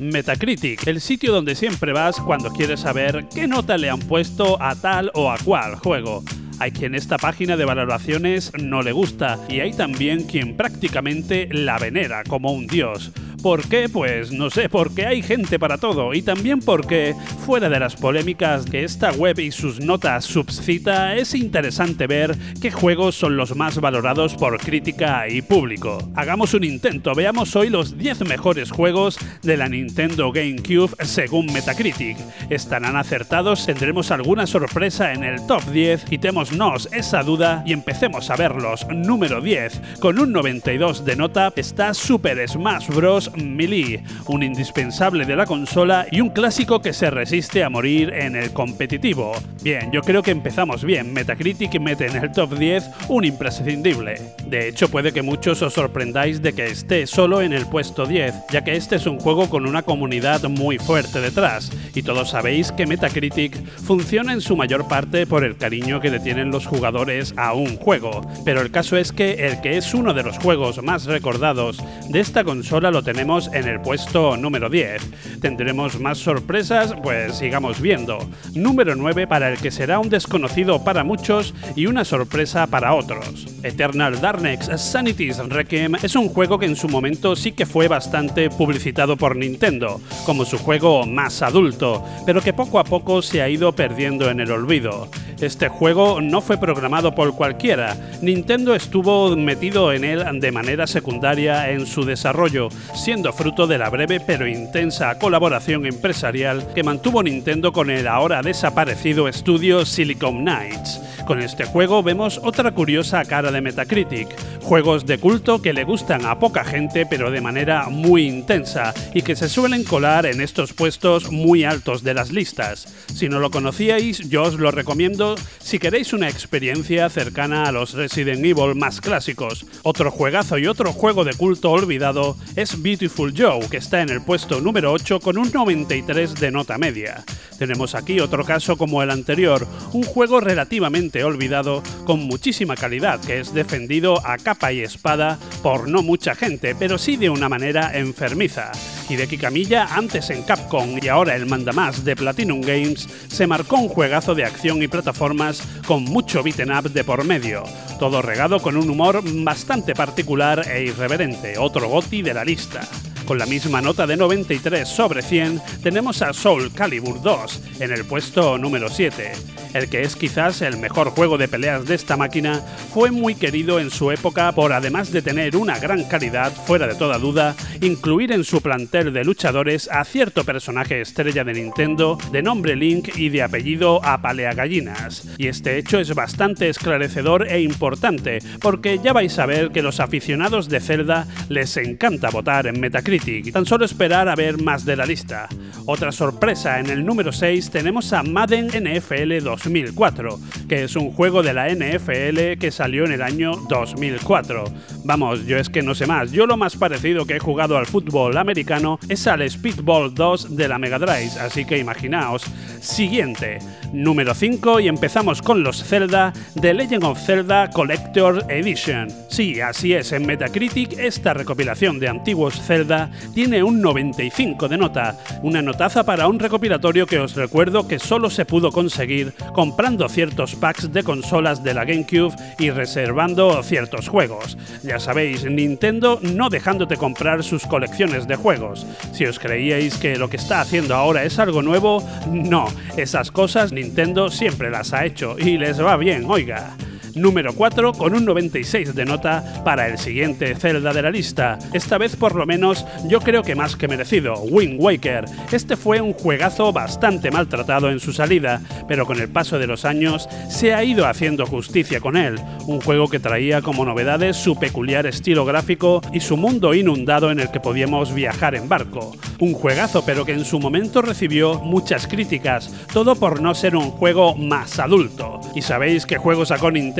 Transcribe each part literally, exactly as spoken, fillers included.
Metacritic, el sitio donde siempre vas cuando quieres saber qué nota le han puesto a tal o a cual juego. Hay quien esta página de valoraciones no le gusta y hay también quien prácticamente la venera como un dios. ¿Por qué? Pues no sé, porque hay gente para todo y también porque, fuera de las polémicas que esta web y sus notas suscita, es interesante ver qué juegos son los más valorados por crítica y público. Hagamos un intento, veamos hoy los diez mejores juegos de la Nintendo GameCube según Metacritic. ¿Estarán acertados? ¿Tendremos alguna sorpresa en el top diez? Quitémonos esa duda y empecemos a verlos. Número diez, con un noventa y dos de nota, está Super Smash Bros. Melee, un indispensable de la consola y un clásico que se resiste a morir en el competitivo. Bien, yo creo que empezamos bien. Metacritic mete en el top diez un imprescindible. De hecho, puede que muchos os sorprendáis de que esté solo en el puesto diez, ya que este es un juego con una comunidad muy fuerte detrás, y todos sabéis que Metacritic funciona en su mayor parte por el cariño que le tienen los jugadores a un juego. Pero el caso es que el que es uno de los juegos más recordados de esta consola lo tenemos en el puesto número diez. ¿Tendremos más sorpresas? Pues sigamos viendo. Número nueve, para el que será un desconocido para muchos y una sorpresa para otros. Eternal Darkness Sanity's Requiem es un juego que en su momento sí que fue bastante publicitado por Nintendo, como su juego más adulto, pero que poco a poco se ha ido perdiendo en el olvido. Este juego no fue programado por cualquiera. Nintendo estuvo metido en él de manera secundaria en su desarrollo, siendo fruto de la breve pero intensa colaboración empresarial que mantuvo Nintendo con el ahora desaparecido estudio Silicon Knights. Con este juego vemos otra curiosa cara de Metacritic, juegos de culto que le gustan a poca gente pero de manera muy intensa y que se suelen colar en estos puestos muy altos de las listas. Si no lo conocíais, yo os lo recomiendo si queréis una experiencia cercana a los Resident Evil más clásicos. Otro juegazo y otro juego de culto olvidado es Beautiful Joe, que está en el puesto número ocho con un noventa y tres de nota media. Tenemos aquí otro caso como el anterior, un juego relativamente olvidado con muchísima calidad que es defendido a capa y espada por no mucha gente, pero sí de una manera enfermiza. Hideki Kamiya, antes en Capcom y ahora el mandamás de Platinum Games, se marcó un juegazo de acción y plataformas con mucho beat'em up de por medio, todo regado con un humor bastante particular e irreverente, otro goti de la lista. Con la misma nota de noventa y tres sobre cien, tenemos a Soul Calibur dos en el puesto número siete. El que es quizás el mejor juego de peleas de esta máquina, fue muy querido en su época por, además de tener una gran calidad, fuera de toda duda, incluir en su plantel de luchadores a cierto personaje estrella de Nintendo de nombre Link y de apellido Apaleagallinas. Y este hecho es bastante esclarecedor e importante, porque ya vais a ver que los aficionados de Zelda les encanta votar en Metacritic, tan solo esperar a ver más de la lista. Otra sorpresa, en el número seis tenemos a Madden N F L dos mil cuatro, que es un juego de la N F L que salió en el año dos mil cuatro. Vamos, yo es que no sé más, yo lo más parecido que he jugado al fútbol americano es al Speedball dos de la Mega Drive, así que imaginaos. Siguiente, número cinco, y empezamos con los Zelda, The Legend of Zelda Collector Edition. Sí, así es, en Metacritic esta recopilación de antiguos Zelda tiene un noventa y cinco de nota, una notaza para un recopilatorio que os recuerdo que solo se pudo conseguir comprando ciertos packs de consolas de la GameCube y reservando ciertos juegos. Ya sabéis, Nintendo no dejándote comprar sus colecciones de juegos. Si os creíais que lo que está haciendo ahora es algo nuevo, no, esas cosas Nintendo siempre las ha hecho y les va bien, oiga. Número cuatro, con un noventa y seis de nota para el siguiente Zelda de la lista. Esta vez por lo menos yo creo que más que merecido, Wind Waker. Este fue un juegazo bastante maltratado en su salida, pero con el paso de los años se ha ido haciendo justicia con él. Un juego que traía como novedades su peculiar estilo gráfico y su mundo inundado en el que podíamos viajar en barco. Un juegazo, pero que en su momento recibió muchas críticas, todo por no ser un juego más adulto. ¿Y sabéis qué juego sacó Nintendo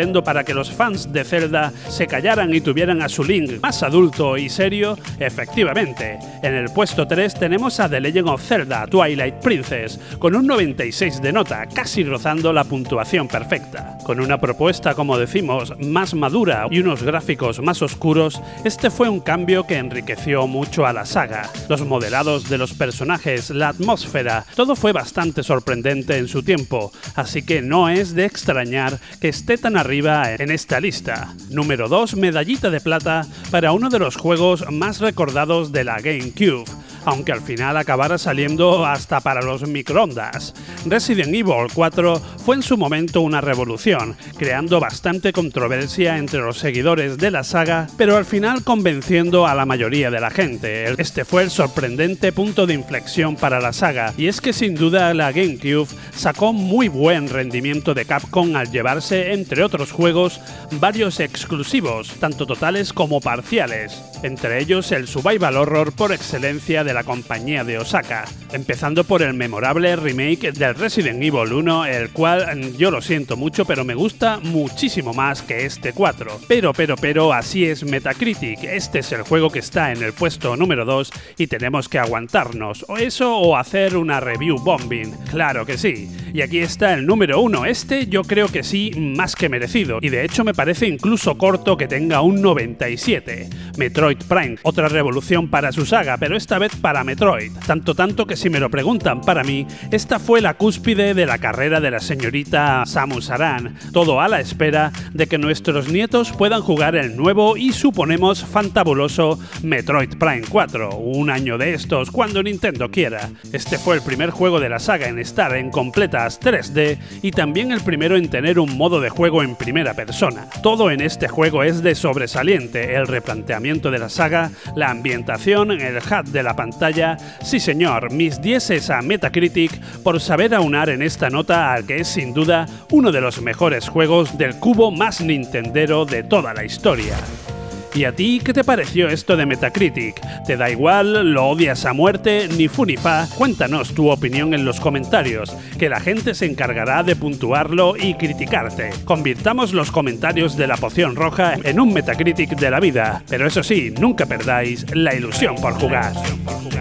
Nintendo para que los fans de Zelda se callaran y tuvieran a su Link más adulto y serio? Efectivamente, en el puesto tres tenemos a The Legend of Zelda Twilight Princess, con un noventa y seis de nota, casi rozando la puntuación perfecta. Con una propuesta, como decimos, más madura y unos gráficos más oscuros, este fue un cambio que enriqueció mucho a la saga. Los modelados de los personajes, la atmósfera, todo fue bastante sorprendente en su tiempo, así que no es de extrañar que esté tan arriba en esta lista. Número dos, medallita de plata para uno de los juegos más recordados de la GameCube, aunque al final acabara saliendo hasta para los microondas. Resident Evil cuatro fue en su momento una revolución, creando bastante controversia entre los seguidores de la saga, pero al final convenciendo a la mayoría de la gente. Este fue el sorprendente punto de inflexión para la saga, y es que sin duda la GameCube sacó muy buen rendimiento de Capcom al llevarse, entre otros juegos, varios exclusivos, tanto totales como parciales, entre ellos el survival horror por excelencia de la compañía de Osaka, empezando por el memorable remake del Resident Evil uno, el cual, yo lo siento mucho, pero me gusta muchísimo más que este cuatro. Pero, pero, pero, así es Metacritic, este es el juego que está en el puesto número dos y tenemos que aguantarnos, o eso o hacer una review bombing, claro que sí. Y aquí está el número uno, este yo creo que sí, más que merecido, y de hecho me parece incluso corto que tenga un noventa y siete. Metroid Prime, otra revolución para su saga, pero esta vez para Metroid. Tanto tanto que si me lo preguntan, para mí, esta fue la cúspide de la carrera de la señorita Samus Aran, todo a la espera de que nuestros nietos puedan jugar el nuevo y suponemos fantabuloso Metroid Prime cuatro, un año de estos, cuando Nintendo quiera. Este fue el primer juego de la saga en estar en completas tres D y también el primero en tener un modo de juego en primera persona. Todo en este juego es de sobresaliente, el replanteamiento de la saga, la ambientación, el H U D de la pantalla. Sí señor, mis dieces a Metacritic por saber aunar en esta nota al que es sin duda uno de los mejores juegos del cubo más nintendero de toda la historia. ¿Y a ti qué te pareció esto de Metacritic? ¿Te da igual? ¿Lo odias a muerte? Ni fu ni fa. Cuéntanos tu opinión en los comentarios, que la gente se encargará de puntuarlo y criticarte. Convirtamos los comentarios de la poción roja en un Metacritic de la vida, pero eso sí, nunca perdáis la ilusión por jugar.